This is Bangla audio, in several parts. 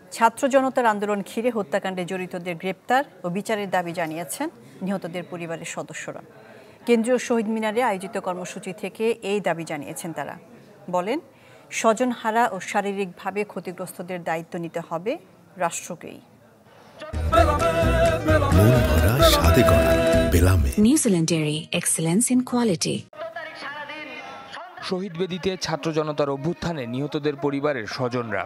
ছাত্র জনতার আন্দোলন ঘিরে হত্যাকাণ্ডে জড়িতদের গ্রেপ্তার ও বিচারের দাবি জানিয়েছেন নিহতদের পরিবারের সদস্যরা। কেন্দ্রীয় শহীদ মিনারে আয়োজিত কর্মসূচি থেকে এই দাবি জানিয়েছেন তারা। বলেন, স্বজনহারা ও শারীরিকভাবে ক্ষতিগ্রস্তদের দায়িত্ব নিতে হবে রাষ্ট্রকেই। New Zealand dairy, excellence in quality. শহীদ বেদিতে ছাত্র জনতার অভ্যুত্থানে নিহতদের পরিবারের স্বজনরা।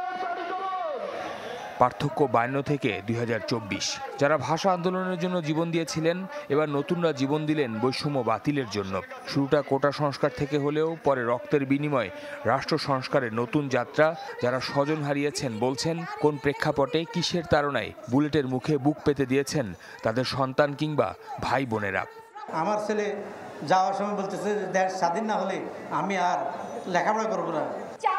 পার্থক্য 52 থেকে 2024। যারা ভাষা আন্দোলনের জন্য জীবন দিয়েছিলেন, এবার নতুনরা জীবন দিলেন বৈষম্য বাতিলের জন্য। শুরুটা কোটা সংস্কার থেকে হলেও পরে রক্তের বিনিময়ে রাষ্ট্র সংস্কারের নতুন যাত্রা। যারা স্বজন হারিয়েছেন বলছেন, কোন প্রেক্ষাপটে কিসের তাড়নায় বুলেটের মুখে বুক পেতে দিয়েছেন তাদের সন্তান কিংবা ভাই বোনেরা। আমার ছেলে যাওয়ার সময় বলতেছে, দেশ স্বাধীন না হলে আমি আর লেখাপড়া করবো না।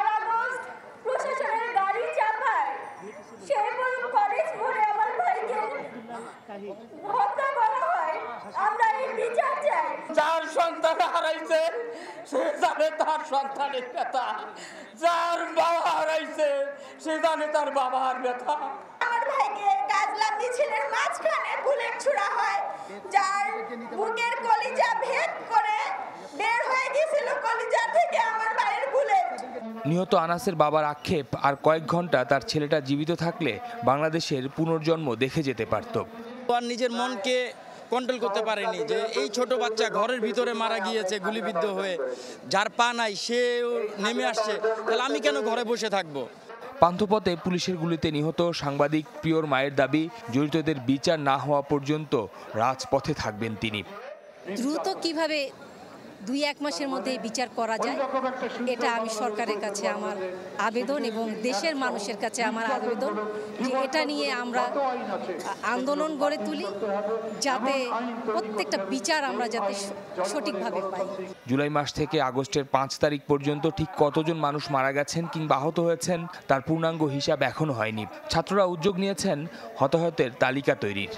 যার সন্তান হারাইছে সে জানে তার সন্তানের ব্যথা, যার বাবা হারাইছে সে জানে তার বাবার ব্যথা। আমার ভাইকে কাজলা মিছিলের মাঝখানে বুলেট ছোড়া হয়, যার বুকের কলিজা ভেদ করে বের হয়ে গিয়েছিল কলিজা থেকে আমার ভাইয়ের বুলেট। নিহত আনাসের বাবার আক্ষেপ, আর কয়েক ঘন্টা তার ছেলেটা জীবিত থাকলে বাংলাদেশের পুনর্জন্ম দেখে যেতে পারত। আর নিজের মনকে কন্ট্রোল করতে পারেনি যে এই ছোট বাচ্চা ঘরের ভিতরে মারা গিয়েছে গুলিবিদ্ধ হয়ে, যার পা নাই সে নেমে আসছে, তাহলে আমি কেন ঘরে বসে থাকবো। পান্থপথে পুলিশের গুলিতে নিহত সাংবাদিক প্রিয়র মায়ের দাবি, জড়িতদের বিচার না হওয়া পর্যন্ত রাজপথে থাকবেন তিনি। দ্রুত কিভাবে 2-1 মাসের মধ্যে বিচার করা যায়, এটা আমি সরকারের কাছে আমার আবেদন এবং দেশের মানুষের কাছে আমার আবেদন যে এটা নিয়ে আমরা আন্দোলন গড়ে তুলি, যাতে প্রত্যেকটা বিচার আমরা যাতে সঠিকভাবে পাই। জুলাই মাস থেকে আগস্টের 5 তারিখ পর্যন্ত ঠিক কতজন মানুষ মারা গেছেন কিংবা আহত হয়েছেন তার পূর্ণাঙ্গ হিসাব এখনো হয়নি। ছাত্ররা উদ্যোগ নিয়েছেন হতাহতের তালিকা তৈরির।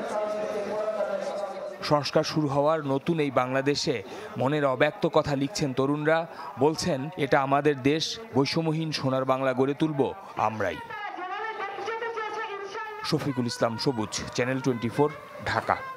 সংস্কার শুরু হওয়ার নতুন এই বাংলাদেশে মনের অব্যক্ত কথা লিখছেন তরুণরা। বলছেন, এটা আমাদের দেশ, বৈষম্যহীন সোনার বাংলা গড়ে তুলব আমরাই। শফিকুল ইসলাম সবুজ, চ্যানেল 24, ঢাকা।